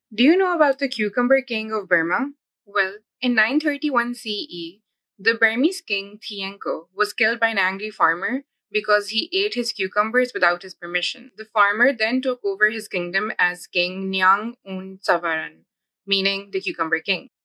Do you know about the cucumber king of Burma? Well, in 931 CE, the Burmese king Thienko was killed by an angry farmer because he ate his cucumbers without his permission. The farmer then took over his kingdom as King Nyang Un Savaran, meaning the cucumber king.